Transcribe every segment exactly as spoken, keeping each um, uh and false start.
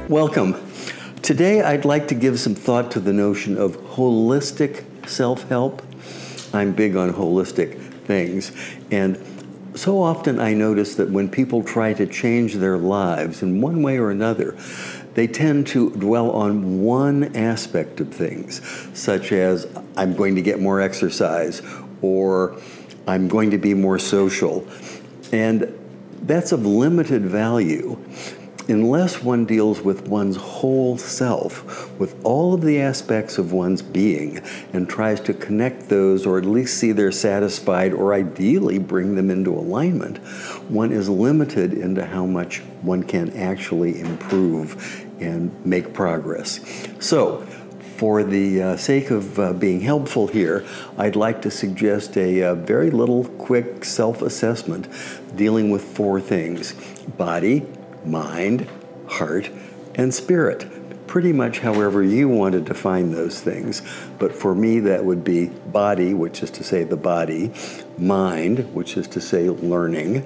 Welcome. Today I'd like to give some thought to the notion of holistic self-help. I'm big on holistic things, and so often I notice that when people try to change their lives in one way or another, they tend to dwell on one aspect of things, such as I'm going to get more exercise or I'm going to be more social. And that's of limited value unless one deals with one's whole self, with all of the aspects of one's being, and tries to connect those, or at least see they're satisfied, or ideally bring them into alignment. One is limited into how much one can actually improve and make progress. So, for the uh, sake of uh, being helpful here, I'd like to suggest a, a very little quick self-assessment dealing with four things: body, mind, heart, and spirit. Pretty much however you want to define those things. But for me, that would be body, which is to say the body; mind, which is to say learning;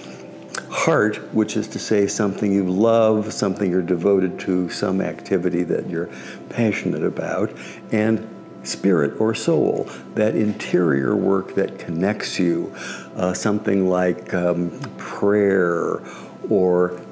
heart, which is to say something you love, something you're devoted to, some activity that you're passionate about; and spirit or soul, that interior work that connects you, uh, something like um, prayer or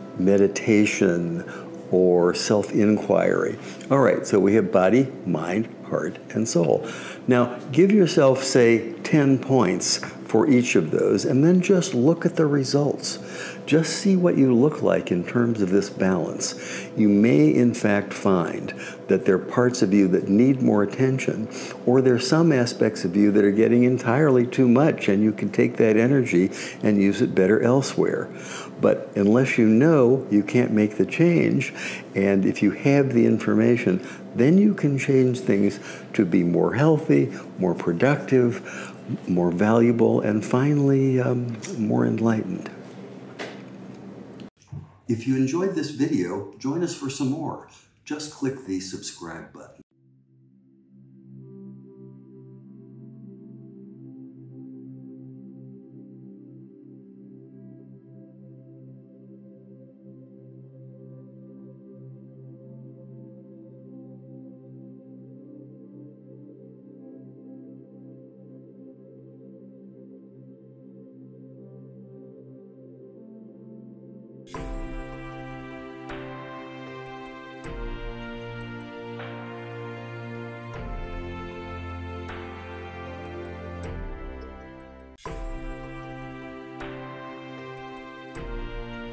meditation or self-inquiry. All right, so we have body, mind, heart, and soul. Now, give yourself, say, ten points for each of those, and then just look at the results. Just see what you look like in terms of this balance. You may, in fact, find that there are parts of you that need more attention, or there are some aspects of you that are getting entirely too much, and you can take that energy and use it better elsewhere. But unless you know, you can't make the change, and if you have the information, then you can change things to be more healthy, more productive, more valuable, and finally, um, more enlightened. If you enjoyed this video, join us for some more. Just click the subscribe button.